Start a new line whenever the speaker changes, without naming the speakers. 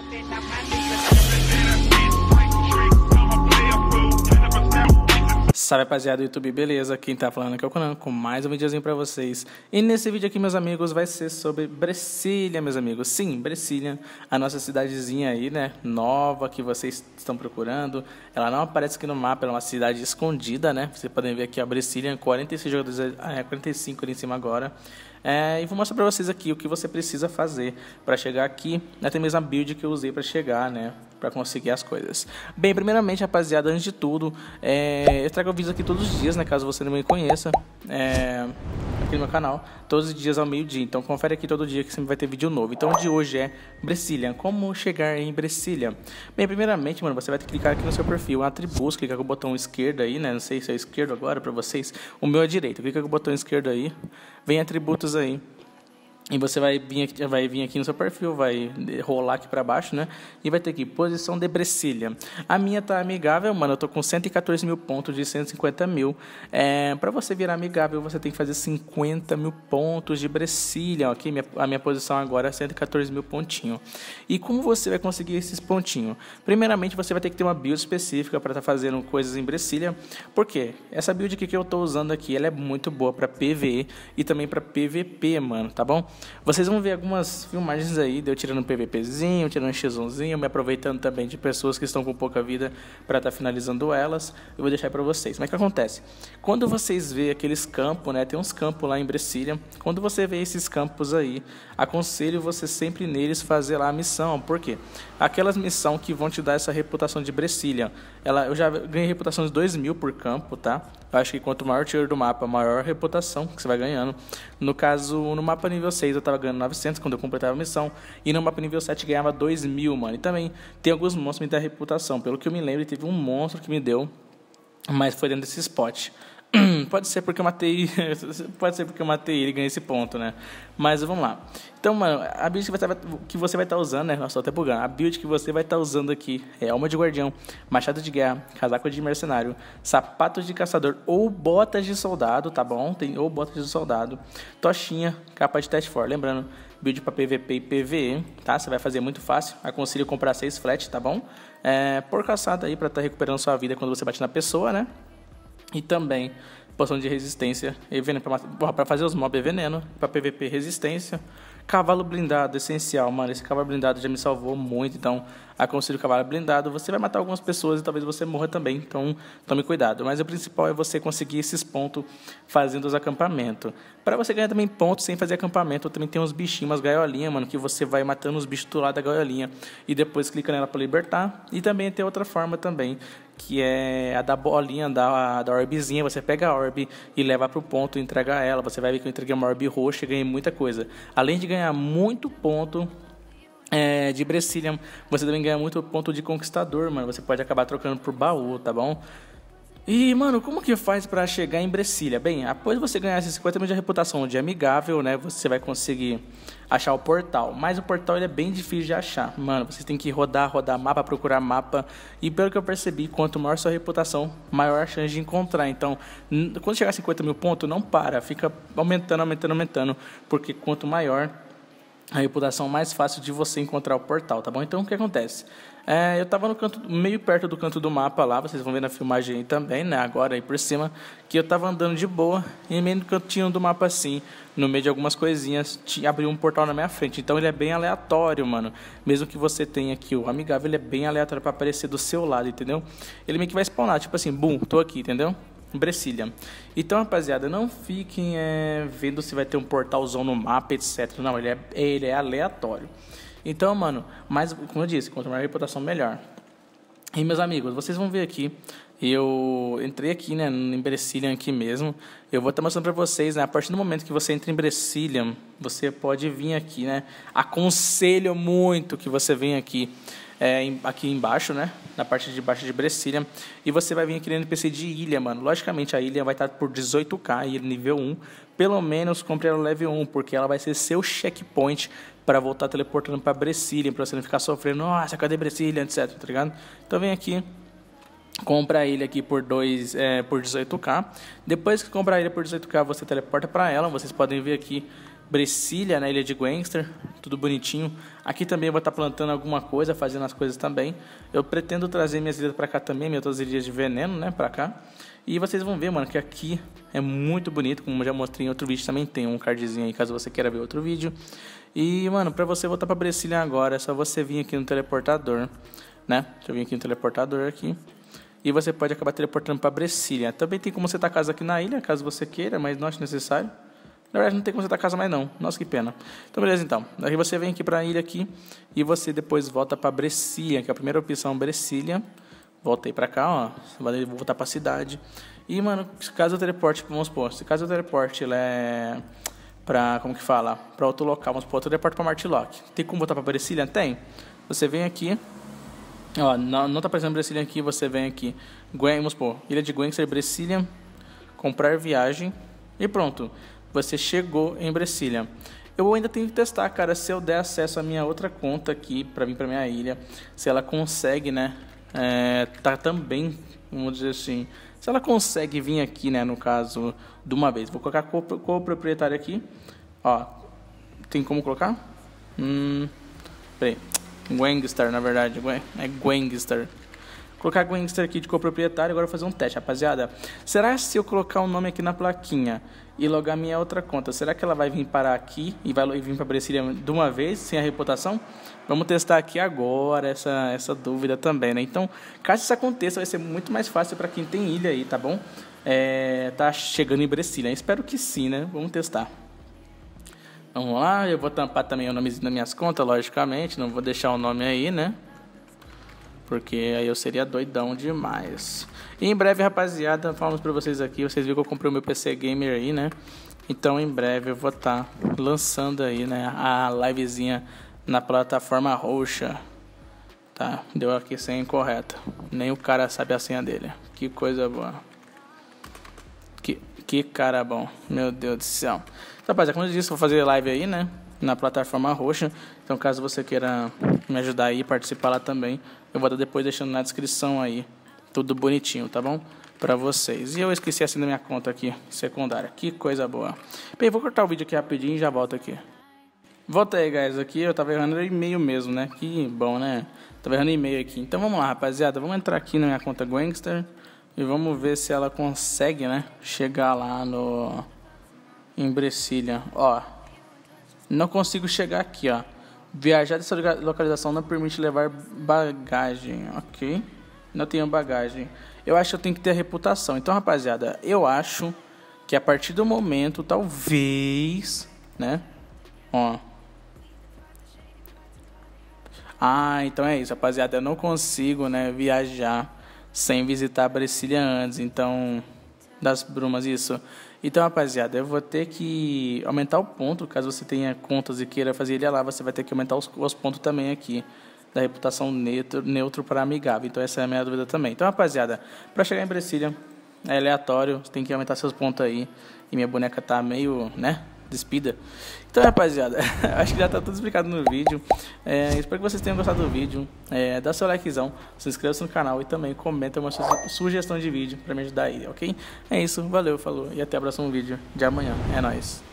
Salve rapaziada do YouTube, beleza? Quem tá falando aqui é o Conan com mais um videozinho pra vocês. E nesse vídeo aqui, meus amigos, vai ser sobre Brasília, meus amigos. Sim, Brasília, a nossa cidadezinha aí, né, nova que vocês estão procurando. Ela não aparece aqui no mapa, ela é uma cidade escondida, né? Vocês podem ver aqui a Brasília, 46 jogadores, 45 ali em cima agora. E vou mostrar pra vocês aqui o que você precisa fazer para chegar aqui, até mesmo a build que eu usei para chegar, né, para conseguir as coisas. Bem, primeiramente, rapaziada, antes de tudo, eu trago vídeos aqui todos os dias, né, caso você não me conheça, aqui no meu canal, todos os dias ao meio-dia. Então confere aqui todo dia que sempre vai ter vídeo novo. Então o de hoje é Brasília, como chegar em Brasília. Bem, primeiramente, mano, você vai ter que clicar aqui no seu perfil, atributos, clicar com o botão esquerdo aí, né, não sei se é esquerdo agora para vocês, o meu é direito, clica com o botão esquerdo aí, vem atributos aí. E você vai vir aqui no seu perfil, vai rolar aqui para baixo, né? E vai ter aqui, posição de Brasília. A minha tá amigável, mano, eu tô com 114 mil pontos de 150 mil. Para você virar amigável, você tem que fazer 50 mil pontos de Brasília. Aqui a minha posição agora é 114 mil pontinhos. E como você vai conseguir esses pontinhos? Primeiramente, você vai ter que ter uma build específica para estar fazendo coisas em Brasília. Por quê? Essa build aqui que eu tô usando aqui, ela é muito boa para PvE e também para PvP, mano, tá bom? Vocês vão ver algumas filmagens aí de eu tirando um PVPzinho, tirando um X1zinho, me aproveitando também de pessoas que estão com pouca vida para estar finalizando elas. Eu vou deixar para vocês. Mas o que acontece? Quando vocês vê aqueles campos, né? Tem uns campos lá em Brasília. Quando você vê esses campos aí, aconselho você sempre neles fazer lá a missão. Por quê? Aquelas missões que vão te dar essa reputação de Brasília. Eu já ganhei reputação de 2.000 por campo, tá? Eu acho que quanto maior o tier do mapa, maior a reputação que você vai ganhando. No caso, no mapa nível 6 eu tava ganhando 900 quando eu completava a missão. E no mapa nível 7 ganhava 2.000, mano. E também tem alguns monstros que me dão reputação. Pelo que eu me lembro, teve um monstro que me deu, mas foi dentro desse spot. Pode ser porque eu matei. Pode ser porque eu matei ele e ganhei esse ponto, né? Mas vamos lá. Então, mano, a build que você vai estar usando, né? Nossa, tô até bugando. A build que você vai estar usando aqui é alma de guardião, machado de guerra, casaco de mercenário, sapatos de caçador ou botas de soldado, tá bom? Tem ou botas de soldado, tochinha, capa de test for. Lembrando, build para PVP e PVE, tá? Você vai fazer muito fácil. Aconselho comprar 6 flat, tá bom? Por caçada aí para estar recuperando sua vida quando você bate na pessoa, né? E também poção de resistência e veneno para fazer os mobs, veneno para PVP, resistência. Cavalo blindado, essencial, mano. Esse cavalo blindado já me salvou muito, então aconselho o cavalo blindado. Você vai matar algumas pessoas e talvez você morra também, então tome cuidado. Mas o principal é você conseguir esses pontos fazendo os acampamentos. Para você ganhar também pontos sem fazer acampamento, também tem uns bichinhos, umas gaiolinhas, mano, que você vai matando os bichos do lado da gaiolinha e depois clica nela para libertar. E também tem outra forma também, que é a da bolinha, da orbezinha. Você pega a orbe e leva pro ponto e entrega ela. Você vai ver que eu entreguei uma orbe roxa e ganhei muita coisa. Além de ganhar muito ponto de Brasília, você também ganha muito ponto de conquistador, mano. Você pode acabar trocando por baú, tá bom? E, mano, como que faz pra chegar em Brasília? Bem, após você ganhar esses 50 mil de reputação de amigável, né, você vai conseguir achar o portal. Mas o portal ele é bem difícil de achar. Mano, você tem que rodar mapa, procurar mapa. E pelo que eu percebi, quanto maior sua reputação, maior a chance de encontrar. Então, quando chegar a 50 mil pontos, não para. Fica aumentando. Porque quanto maior a reputação, mais fácil de você encontrar o portal, tá bom? Então, o que acontece? Eu tava no canto, meio perto do canto do mapa lá, vocês vão ver na filmagem aí também, né? Agora aí por cima, que eu tava andando de boa, e meio no cantinho do mapa assim, no meio de algumas coisinhas, abriu um portal na minha frente. Então ele é bem aleatório, mano. Mesmo que você tenha aqui o amigável, ele é bem aleatório pra aparecer do seu lado, entendeu? Ele meio que vai spawnar, tipo assim, bum, tô aqui, entendeu? Brasília. Então, rapaziada, não fiquem vendo se vai ter um portalzão no mapa, etc. Não, ele é aleatório. Então, mano, mas como eu disse, quanto maior a reputação, melhor. E, meus amigos, vocês vão ver aqui, eu entrei aqui, né, em Brasília aqui mesmo. Eu vou estar mostrando para vocês, né, a partir do momento que você entra em Brasília, você pode vir aqui, né. Aconselho muito que você venha aqui, aqui embaixo, né, na parte de baixo de Brasília, e você vai vir aqui no NPC de ilha, mano. Logicamente a ilha vai estar por 18k e nível 1. Pelo menos compre ela level 1, porque ela vai ser seu checkpoint para voltar teleportando para Brasília, para você não ficar sofrendo, nossa, cadê Brasília, etc, tá ligado? Então vem aqui, compra ele aqui por 18k. Depois que comprar ele por 18k, você teleporta para ela. Vocês podem ver aqui Brasília, na ilha de Gangster, tudo bonitinho. Aqui também eu vou estar plantando alguma coisa, fazendo as coisas também. Eu pretendo trazer minhas ilhas pra cá também, minhas outras ilhas de veneno, né, pra cá. E vocês vão ver, mano, que aqui é muito bonito, como eu já mostrei em outro vídeo, também tem um cardzinho aí, caso você queira ver outro vídeo. E, mano, pra você voltar pra Brasília agora, é só você vir aqui no teleportador, né? Deixa eu vir aqui no teleportador aqui. E você pode acabar teleportando pra Brasília. Também tem como setar casa aqui na ilha, caso você queira, mas não acho necessário. Na verdade, não tem como setar casa mais não. Nossa, que pena. Então, beleza, então. Aí você vem aqui pra ilha aqui e você depois volta pra Brasília, que é a primeira opção, Brasília. Volta aí pra cá, ó. Você vai voltar pra cidade. E, mano, caso eu teleporte, vamos supor, se caso eu teleporte, ele é pra, como que fala? Pra outro local, vamos supor, eu teleporto pra Martilock. Tem como voltar pra Brasília? Tem. Você vem aqui, ó, não tá aparecendo Brasília aqui, você vem aqui. Vamos supor, Ilha de Gangster, Brasília, comprar viagem e pronto. Você chegou em Brasília. Eu ainda tenho que testar, cara, se eu der acesso à minha outra conta aqui, pra vir pra minha ilha, se ela consegue, né, tá também, vamos dizer assim, se ela consegue vir aqui, né, no caso, de uma vez. Vou colocar co-proprietário aqui, ó, tem como colocar? Peraí, Gangster, na verdade, é Gangster. Colocar Gangster aqui de coproprietário. Agora eu vou fazer um teste, rapaziada. Será que se eu colocar o nome aqui na plaquinha e logar minha outra conta, será que ela vai vir parar aqui e vai vir para Brasília de uma vez, sem a reputação? Vamos testar aqui agora essa dúvida também, né? Então, caso isso aconteça, vai ser muito mais fácil para quem tem ilha aí, tá bom? Tá chegando em Brasília. Espero que sim, né? Vamos testar. Vamos lá, eu vou tampar também o nomezinho das minhas contas, logicamente. Não vou deixar o nome aí, né? Porque aí eu seria doidão demais. E em breve, rapaziada, falamos pra vocês aqui. Vocês viram que eu comprei o meu PC Gamer aí, né? Então em breve eu vou estar lançando aí, né, a livezinha na plataforma roxa. Tá, deu aqui senha incorreta. Nem o cara sabe a senha dele. Que coisa boa. Que cara bom. Meu Deus do céu. Então, rapaziada, como eu disse, vou fazer live aí, né, na plataforma roxa. Então caso você queira me ajudar aí, participar lá também, eu vou estar depois deixando na descrição aí, tudo bonitinho, tá bom? Pra vocês. E eu esqueci assim da minha conta aqui, secundária. Que coisa boa. Bem, vou cortar o vídeo aqui rapidinho e já volto aqui. Volta aí, guys, aqui eu tava errando e-mail mesmo, né? Que bom, né? Tava errando e-mail aqui. Então vamos lá, rapaziada, vamos entrar aqui na minha conta Gangster e vamos ver se ela consegue, né, chegar lá em Brasília. Ó, não consigo chegar aqui, ó. Viajar dessa localização não permite levar bagagem, ok? Não tenho bagagem. Eu acho que eu tenho que ter a reputação. Então, rapaziada, eu acho que a partir do momento, talvez, né? Ó. Então é isso, rapaziada. Eu não consigo, né, viajar sem visitar Brasília antes. Então, das brumas, isso. Então, rapaziada, eu vou ter que aumentar o ponto. Caso você tenha contas e queira fazer ele lá, você vai ter que aumentar os pontos também aqui da reputação neutro para amigável. Então essa é a minha dúvida também. Então, rapaziada, para chegar em Brasília é aleatório, você tem que aumentar seus pontos aí. E minha boneca tá meio, né, despida. Então, rapaziada, acho que já tá tudo explicado no vídeo. Espero que vocês tenham gostado do vídeo. Dá seu likezão, se inscreva no canal e também comenta uma sugestão de vídeo para me ajudar aí, ok? É isso, valeu, falou e até o próximo vídeo de amanhã. É nóis.